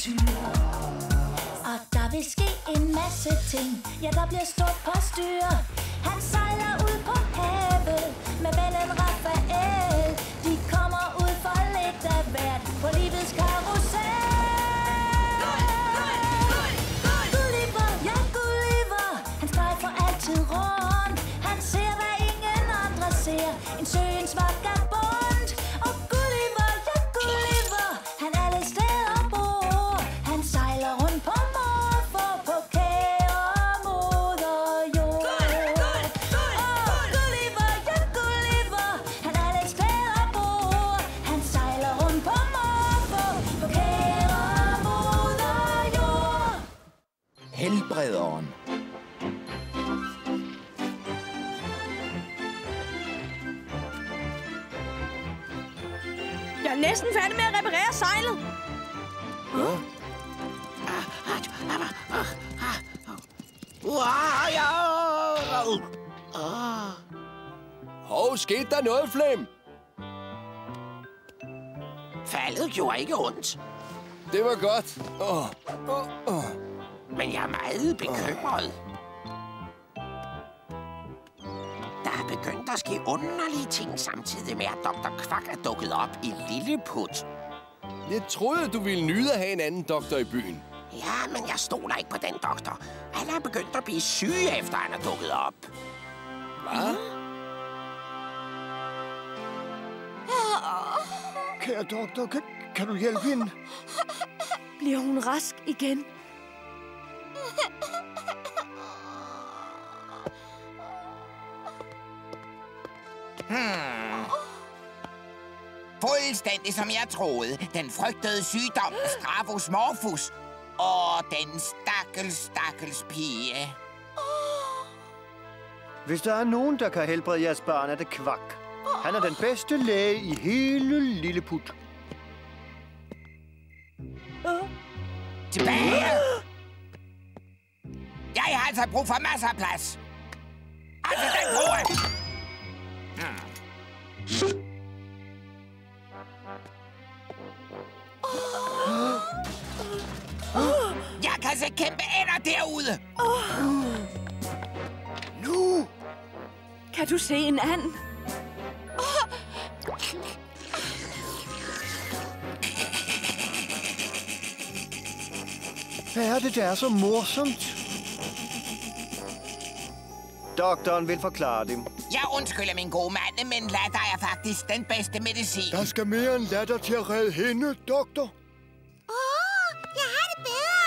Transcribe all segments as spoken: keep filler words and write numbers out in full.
eventyr. Og der vil ske en masse ting. Ja, der bliver stort på styr. Han sejler ud på havet med vennen Rafael. De kommer ud for lidt af hvert på livets karusel. Gulliver, ja Gulliver, han strejfer altid rundt. Han ser, hvad ingen andre ser, en søens vagabond. Og Gulliver, ja Gulliver, han alle steder bor. Han sejler rundt på morfor, på kære moder jord. Og Gulliver, ja Gulliver, han alle steder bor. Han sejler rundt på morfor, på kære moder jord. Helbrederen. Jeg er næsten færdig med at reparere sejlet. Ja. Hov, skete der noget, Flem? Faldet gjorde ikke ondt, Det var godt. Åh, åh, åh. men jeg er meget bekymret. Der er begyndt at ske underlige ting, samtidig med, at doktor Kvak er dukket op i Lilleput. Jeg troede, du ville nyde at have en anden doktor i byen. Ja, men jeg stoler ikke på den doktor. Alle er begyndt at blive syge, efter han er dukket op. Hvad? Kære doktor, kan, kan du hjælpe hende? Bliver hun rask igen? Hmm. Fuldstændig som jeg troede. Den frygtede sygdom Stravus morphus. Og den stakkels, stakkels pige. Hvis der er nogen, der kan helbrede jeres barn, er det Kvak. Han er den bedste læge i hele Lilleput. Tilbage! Jeg har altså brug for masser af plads. Altså den frue! Hmm. Jeg kan se kæmpe ender derude! Nu! Kan du se en and? Hvad er det, der er så morsomt? Doktoren vil forklare dem. Jeg undskylder, min gode mand, men latter er faktisk den bedste medicin. Der skal mere end latter til at redde hende, doktor. Åh, jeg har det bedre.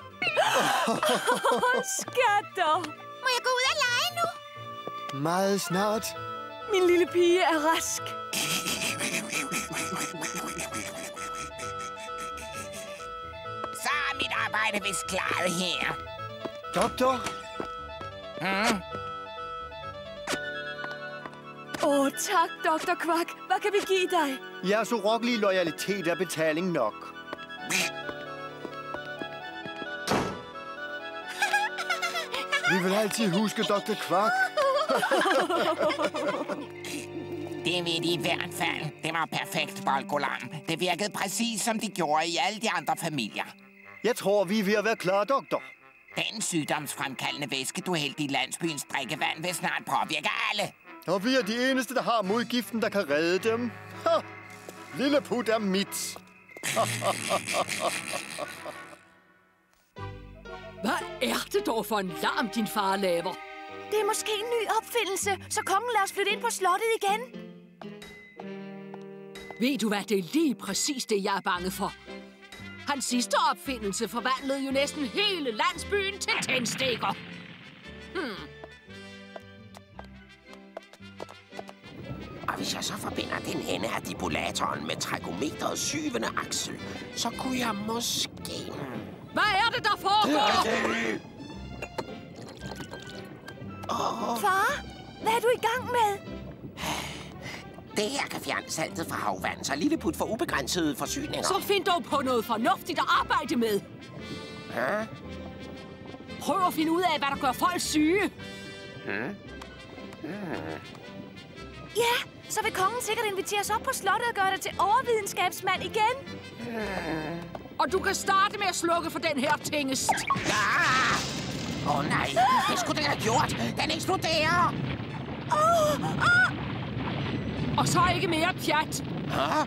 Skatter! Må jeg gå ud og lege nu? Meget snart. Min lille pige er rask. Så er mit arbejde vist klaret her. Doktor? Hmm? Åh, oh, tak, doktor Kvak. Hvad kan vi give dig? Jeres urokkelige loyalitet er betaling nok. Vi vil altid huske doktor Kvak. Det vil de i hvert fald. Det var perfekt, Bolgolam. Det virkede præcis, som de gjorde i alle de andre familier. Jeg tror, vi er ved at være klar, doktor. Den sygdomsfremkaldende væske, du hældte i landsbyens drikkevand, vil snart påvirke alle. Og vi er de eneste, der har modgiften, der kan redde dem. Ha! Lilleput er mit. Hvad er det dog for en larm, din far laver? Det er måske en ny opfindelse, så kongen lader os flytte ind på slottet igen. Ved du hvad, det er lige præcis det, jeg er bange for. Hans sidste opfindelse forvandlede jo næsten hele landsbyen til tændstikker. Hmm. Og hvis jeg så forbinder den ende af dibulatoren med trækometerets syvende aksel, så kunne jeg måske... Hvad er det, der foregår? Oh. Far, hvad er du i gang med? Det her kan fjerne saltet fra havvand, så Lilleput får ubegrænsede forsyninger. Så find dog på noget fornuftigt at arbejde med. Hæ? Prøv at finde ud af, hvad der gør folk syge. Hmm? Hmm. Ja, så vil kongen sikkert invitere os op på slottet og gøre dig til overvidenskabsmand igen. Hmm. Og du kan starte med at slukke for den her tingest. Ja! Åh oh, nej, det skulle den have gjort. Den eksploderer. Oh, oh. Og så ikke mere pjat. Huh?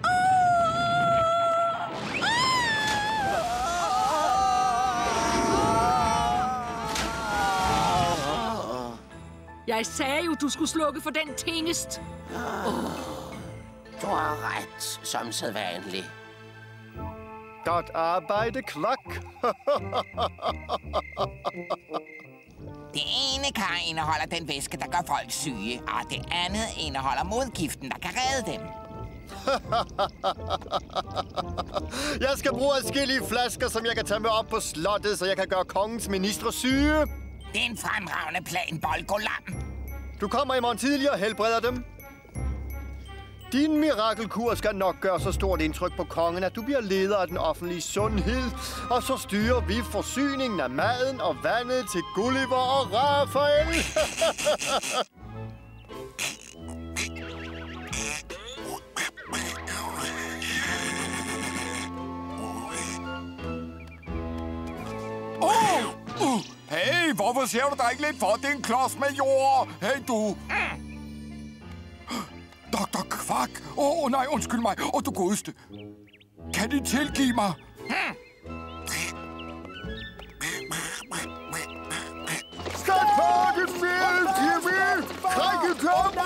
Jeg sagde jo, du skulle slukke for den tingest. Oh. Du har ret, som sædvanligt. Godt arbejde, Kvak. Det ene kar indeholder den væske, der gør folk syge, og det andet indeholder modgiften, der kan redde dem. Jeg skal bruge adskillige flasker, som jeg kan tage med op på slottet, så jeg kan gøre kongens ministre syge. Det er en fremragende plan, Bolgolam. Du kommer i morgen tidlig og helbreder dem. Din mirakelkur skal nok gøre så stort indtryk på kongen, at du bliver leder af den offentlige sundhed. Og så styrer vi forsyningen af maden og vandet til Gulliver og Raphael. Oh! Uh, hey, hvorfor ser du dig ikke lidt for? Det er en klods med jord. Hey, du. doktor Kvak. Åh, oh, nej, undskyld mig. Åh, oh, du godeste. Kan de tilgive mig? Stak pakket fjeld til mig! Træk i klokken!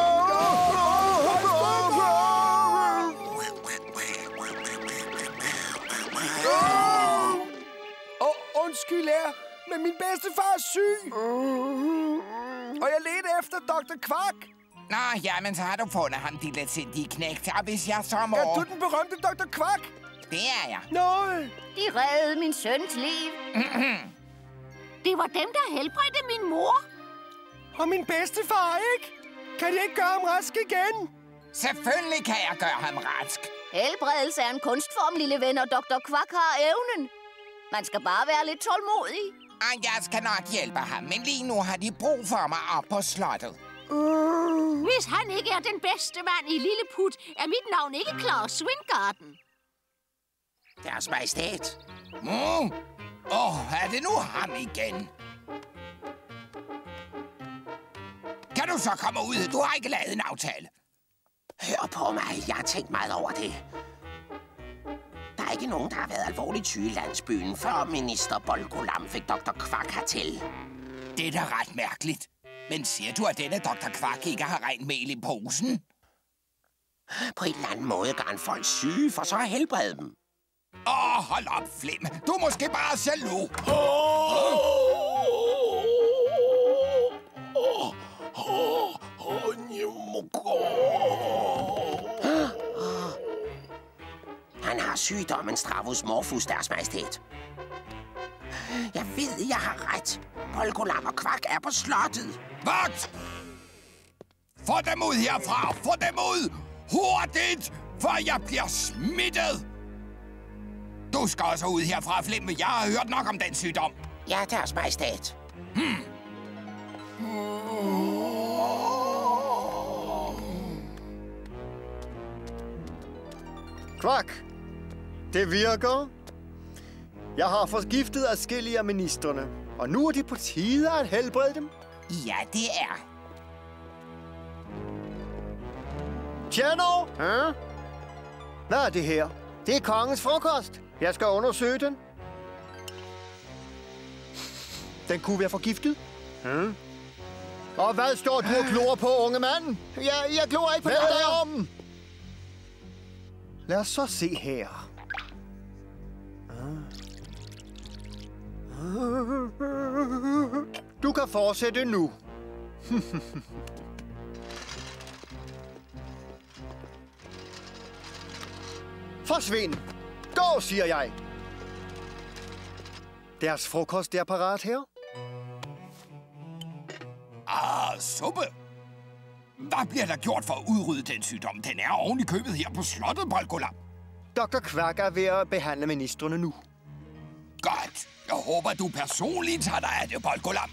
Åh, undskyld her, men min bedstefar er syg. Og jeg ledte efter doktor Kvak. Nå, jamen, så har du fundet ham, de letsindige knægt. Og hvis jeg så må... Er du den berømte doktor Kvak? Det er jeg. Nej. De reddede min søns liv. Det var dem, der helbredte min mor. Og min bedstefar, ikke? Kan de ikke gøre ham rask igen? Selvfølgelig kan jeg gøre ham rask. Helbredelse er en kunstform, lille ven, og doktor Kvak har evnen. Man skal bare være lidt tålmodig. Og jeg skal nok hjælpe ham, men lige nu har de brug for mig op på slottet. Uh. Hvis han ikke er den bedste mand i Lilleput, er mit navn ikke Claus Swingarden. Deres majestæt. Mm. Åh, oh, er det nu ham igen? Kan du så komme ud? Du har ikke lavet en aftale. Hør på mig, jeg har tænkt meget over det. Der er ikke nogen, der har været alvorligt syge i landsbyen, før minister Bolgolam fik doktor Kvak hertil. Det er da ret mærkeligt. Men siger du, at denne doktor Kvak ikke har rent mel i posen? På en eller anden måde gør han folk syge, for så at helbrede dem. Åh, oh, hold op, Flim. Du er måske bare jaloux. Han har sygdommen Stravus morfus, deres majestæt. Jeg ved, jeg har ret. Bolgolam og Kvak er på slottet. Vagt! Få dem ud herfra! Få dem ud! Hurtigt! For jeg bliver smittet! Du skal også ud herfra, Flim. Jeg har hørt nok om den sygdom. Ja, deres majestæt. Hmm. Kvak, det virker. Jeg har forgiftet adskillige af ministerne, og nu er de på tide at helbrede dem. Ja, det er. Tjener! Hæ? Hvad er det her? Det er kongens frokost. Jeg skal undersøge den. Den kunne være forgiftet. Hæ? Og hvad står du og glor på, unge mand? Jeg, jeg glor ikke på det der om. Lad os så se her. Du kan fortsætte nu. Forsvind! Gå, siger jeg. Deres frokost er parat her. Ah, suppe. Hvad bliver der gjort for at udrydde den sygdom? Den er oven i købet her på slottet, Bolgolam. doktor Kvak er ved at behandle ministrene nu. Godt. Jeg håber, du personligt tager dig af det, Bolgolam.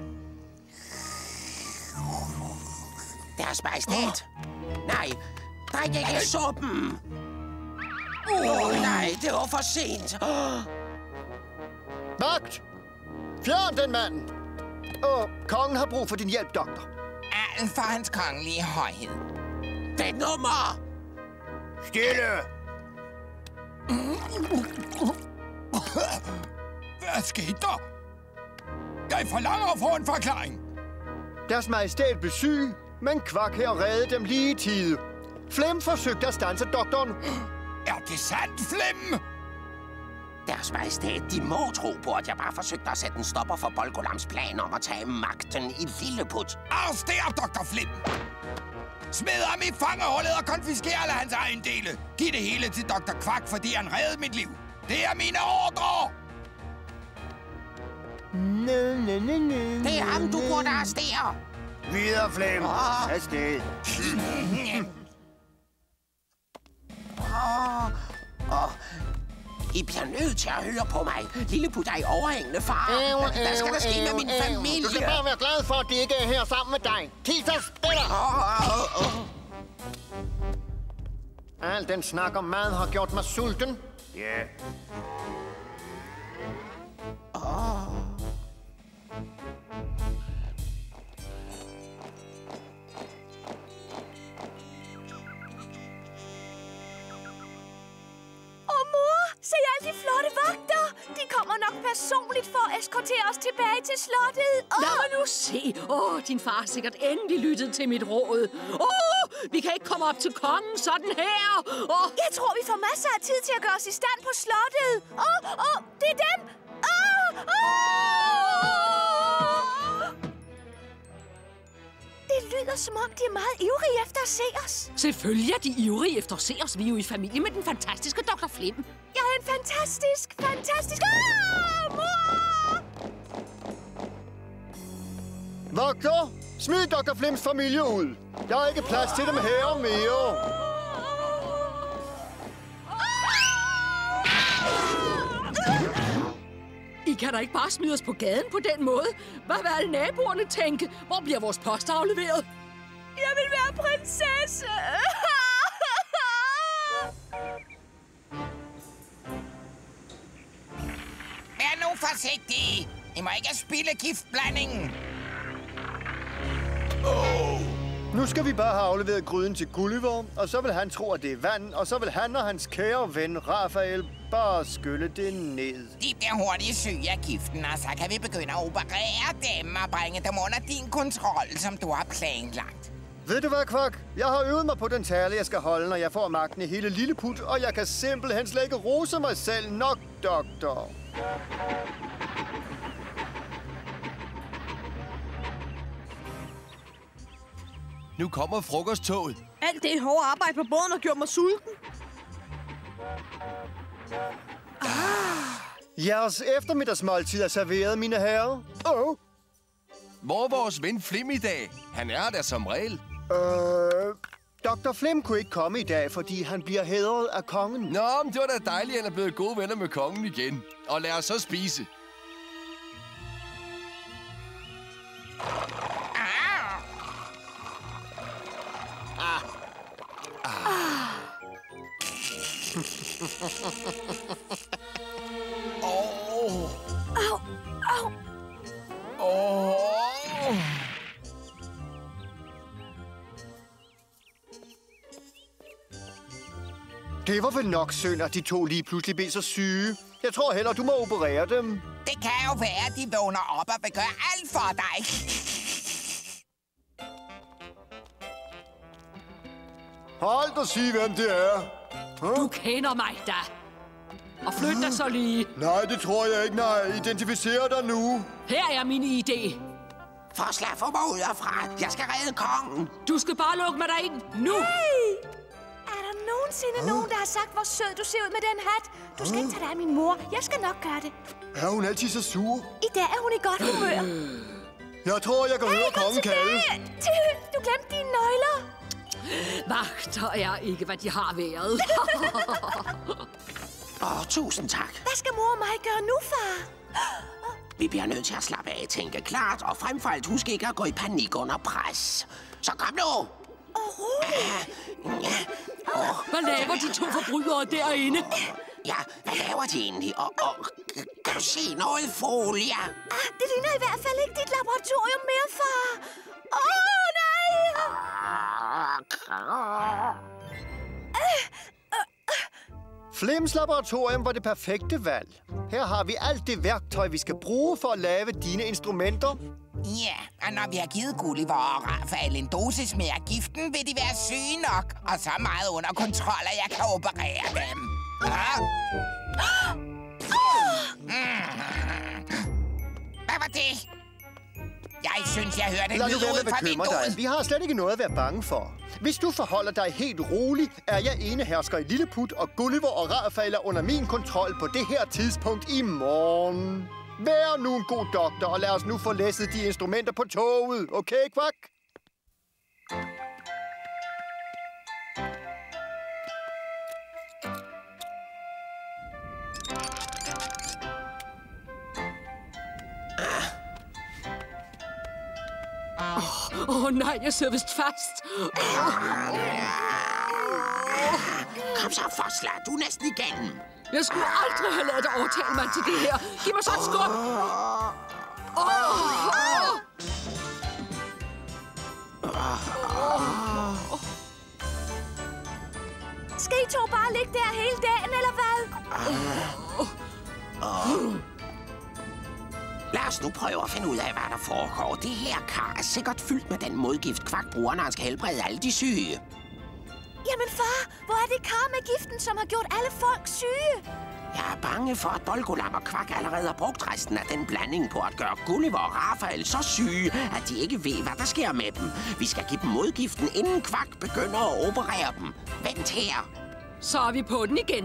Deres majestæt. Nej, Drik ikke suppen! Åh, oh, nej, det var for sent. Oh. Vagt! Fjern den mand! Åh, kongen har brug for din hjælp, doktor. Alt for hans kongelige højhed. Det nummer! Stille! Hvad skete der? Jeg forlanger at få en forklaring. Deres majestæt blev syg, men Kvak her reddede dem lige i tide. Flem forsøgte at standse doktoren. Er det sandt, Flem? Deres majestæt, de må tro på, at jeg bare forsøgte at sætte en stopper for Bolgolams plan om at tage magten i Lilleput. Arrester doktor Flem! Smid ham i fangehullet og konfisker alle hans ejendele. Giv det hele til doktor Kvak, fordi han reddede mit liv. Det er mine ordre! Næ, næ, næ, næ, Det er ham, du burde arrestere. Videre, Flem. Åh. Afsted. Åh, åh. I bliver nødt til at høre på mig. Lilleput er i overhængende fare. Hvad skal der ske med min familie? Du skal bare være glad for, at de ikke er her sammen med dig. Titas spiller! Åh, åh, åh. Al den snak om mad har gjort mig sulten. Ja. Og mor, se alle de flotte vagter. De kommer nok personligt for at eskortere os tilbage til slottet. Oh. Lad mig nu se. Åh, oh, din far har sikkert endelig lyttet til mit råd. Åh, oh, vi kan ikke komme op til kongen sådan her. Oh. Jeg tror, vi får masser af tid til at gøre os i stand på slottet. Åh, oh, åh, oh, det er dem. Åh, oh, oh. Det lyder, som om de er meget ivrige efter at se os. Selvfølgelig er de ivrige efter at se os. Vi er jo i familie med den fantastiske doktor Flem. Jeg er en fantastisk, fantastisk... Ah, mor! Vogter, smid doktor Flems familie ud. Der er ikke plads til dem her mere. I kan da ikke bare smide os på gaden på den måde. Hvad vil alle naboerne tænke? Hvor bliver vores post afleveret? Jeg vil være prinsesse. Vær nu forsigtig. I må ikke spilde giftblandingen. Oh. Nu skal vi bare have afleveret gryden til Gulliver, og så vil han tro, at det er vand, og så vil han og hans kære ven Raphael bare skylle det ned. De bliver hurtigt syge af giften, og så kan vi begynde at operere dem og bringe dem under din kontrol, som du har planlagt. Ved du hvad, Kvak? Jeg har øvet mig på den tale, jeg skal holde, når jeg får magten i hele Lilleput, og jeg kan simpelthen slet ikke rose mig selv nok, doktor. Nu kommer frokosttoget. Alt det hårde arbejde på båden har gjort mig sulten. Ah. Jeres eftermiddagsmåltid er serveret, mine herrer. Oh. Hvor er vores ven Flem i dag? Han er der som regel. Øh, doktor Flem kunne ikke komme i dag, fordi han bliver hædret af kongen. Nå, men det var da dejligt, at han er blevet gode venner med kongen igen. Og lad os så spise. Åh! Au! Au! Åh! Det var vel nok synd, at de to lige pludselig blev så syge. Jeg tror heller, du må operere dem. Det kan jo være, at de vågner op og vil gøre alt for dig. Hold og sig, hvem det er. Huh? Du kender mig da. Og flyt dig så lige. Nej, det tror jeg ikke, nej. Identificer dig nu. Her er min idé. Forslag for mig ud herfra. Jeg skal redde kongen. Du skal bare lukke mig derind nu. Hey! Er der nogensinde huh? nogen, der har sagt, hvor sød du ser ud med den hat? Du skal huh? ikke tage dig af min mor. Jeg skal nok gøre det. Er hun altid så sur? I dag er hun i godt humør. Jeg tror, jeg kan hey, høre kongen kalde. Du glemte dine nøgler. Vagter er ikke, hvad de har været. Åh, oh, tusind tak. Hvad skal mor og mig gøre nu, far? Vi bliver nødt til at slappe af, tænke klart, og frem for alt husk ikke at gå i panik under pres. Så kom nu! Og rolig. Hvad laver de to forbrydere derinde? Ja, hvad laver de egentlig? Og, og kan du se noget, Folia? Ah, det ligner i hvert fald ikke dit laboratorium mere, far. Åh, oh, nej! Flims laboratorium var det perfekte valg. Her har vi alt det værktøj, vi skal bruge for at lave dine instrumenter. Ja, og når vi har givet Gulliver og Raphael en dosis mere af giften, vil de være syge nok. Og så meget under kontrol, at jeg kan operere dem. Ja? Mm. Hvad var det? Jeg synes, jeg hørte Lad nu lyd være ud med fra at bekymre dig. vinduet. Vi har slet ikke noget at være bange for. Hvis du forholder dig helt roligt, er jeg ene hersker i Lilleput, og Gulliver og Raphael er under min kontrol på det her tidspunkt i morgen. Vær nu en god doktor, og lad os nu få læsset de instrumenter på toget. Okay, Kvak? Åh oh, nej, jeg sidder vist fast. Kom så, Fosler. Du er næsten igennem. Jeg skulle aldrig have ladet dig overtale mig til det her. Giv mig så et skub. Oh, oh. Skal I to bare ligge der hele dagen, eller hvad? Lad os nu prøve at finde ud af, hvad der foregår. Det her kar er sikkert fyldt med den modgift, Kvak bruger, når han skal helbrede alle de syge. Jamen far, hvor er det kar med giften, som har gjort alle folk syge? Jeg er bange for, at Bolgolam og Kvak allerede har brugt resten af den blanding på at gøre Gulliver og Raphael så syge, at de ikke ved, hvad der sker med dem. Vi skal give dem modgiften, inden Kvak begynder at operere dem. Vent her. Så er vi på den igen.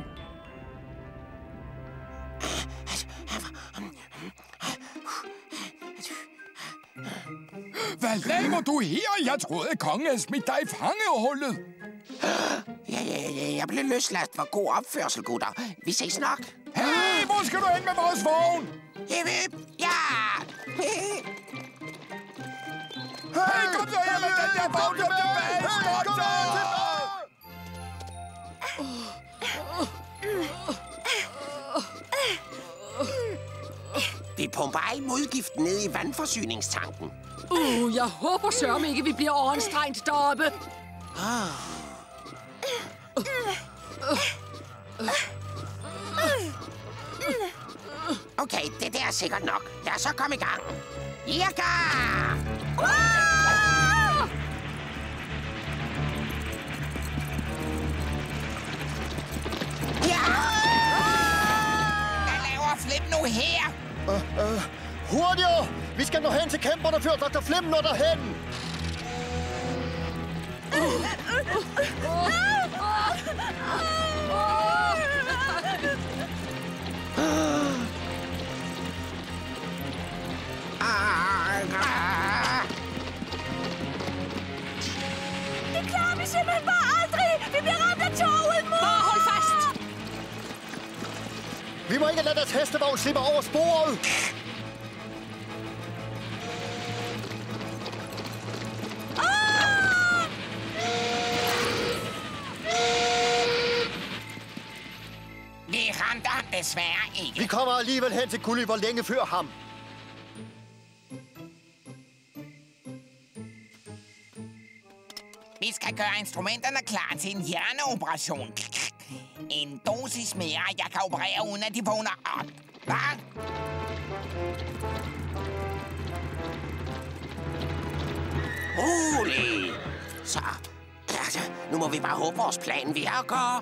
Hvad laver du her? Jeg troede, at kongen havde smidt dig i fangehullet. Ja, ja, ja, jeg blev løsladt for god opførsel, gutter. Vi ses nok. Hey, hvor skal du hen med vores vogn? Hip, hip, ja! Hey, kom så her med den der vogn, kom tilbage, spotter! Vi pumper al modgiften ned i vandforsyningstanken. Uh, jeg håber sørme ikke, vi bliver overanstrengt deroppe. Okay, det der er sikkert nok. Lad os så komme i gang. Irka! Ja! Hvad laver Flip nu her? Uh, uh, hurtigere! Vi skal nå hen til kæmperne, før doktor Flim når derhen. Det klarer vi simpelthen bare aldrig! Vi bliver ramt af toget, mor! Bare hold fast! Vi må ikke lade deres hestevogn slippe over sporet. Vi ramte ham desværre ikke. Vi kommer alligevel hen til Gulliver længe før ham. Vi skal gøre instrumenterne klar til en hjerneoperation. En dosis mere, jeg kan operere, uden at de vågner op. Hvad? Rolig! Så, altså, nu må vi bare håbe, vores plan virker.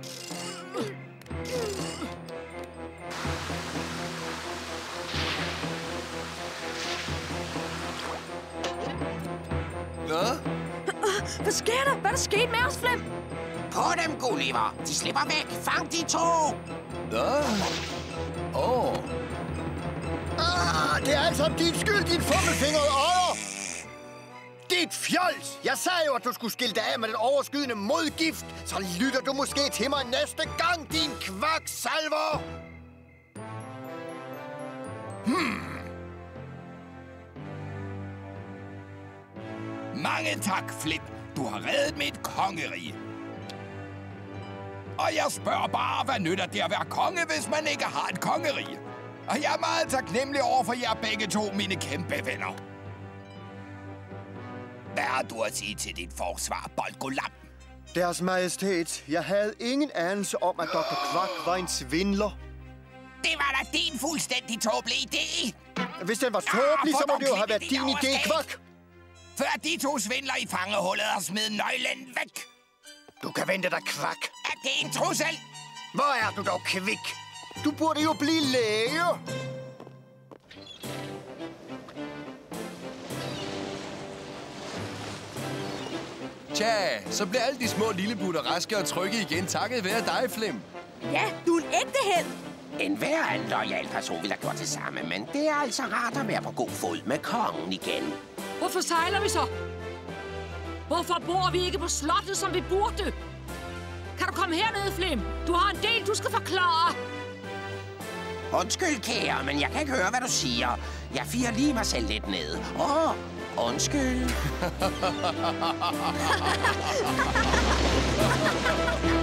Hvad sker der? Hvad er der sket med os, Flem? På dem, Gulliver! De slipper væk! Fang de to! Åh. Oh. Ah, det er alt sammen din skyld, din fummelfingrede åre! Dit fjols! Jeg sagde jo, at du skulle skille dig af med den overskydende modgift. Så lytter du måske til mig næste gang, din kvaksalver! Hmm. Mange tak, Flip. Du har reddet mit kongerige. Og jeg spørger bare, hvad nytter det at være konge, hvis man ikke har et kongerige? Og jeg er meget taknemmelig over for jer begge to, mine kæmpe venner. Hvad har du at sige til dit forsvar, Bolgolam? Deres Majestæt, jeg havde ingen anelse om, at doktor Kvak var en svindler. Det var da din fuldstændig tåbelige idé. Hvis den var tåbelig, så må det jo have været din idé, Kvak. Før de to svindler i fangehullet og smed nøglen væk. Du kan vente dig, Kvak. Er det en trussel? Hvor er du dog kvik? Du burde jo blive læge. Tja, så bliver alle de små lillebutter raske og trygge igen, takket være dig, Flem. Ja, du er en ægte held. En hver anden loyal person ville have gjort det samme, men det er altså rart at være på god fod med kongen igen. Hvorfor sejler vi så? Hvorfor bor vi ikke på slottet, som vi burde? Kan du komme herned, Flem? Du har en del, du skal forklare. Undskyld, kære, men jeg kan ikke høre, hvad du siger. Jeg firer lige mig selv lidt ned. Åh, oh, undskyld.